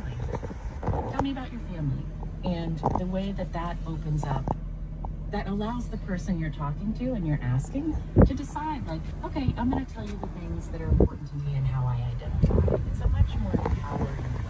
family. Tell me about your family. And the way that that opens up, that allows the person you're talking to and you're asking to decide, like, okay, I'm going to tell you the things that are important to me and how I identify. It's a much more empowering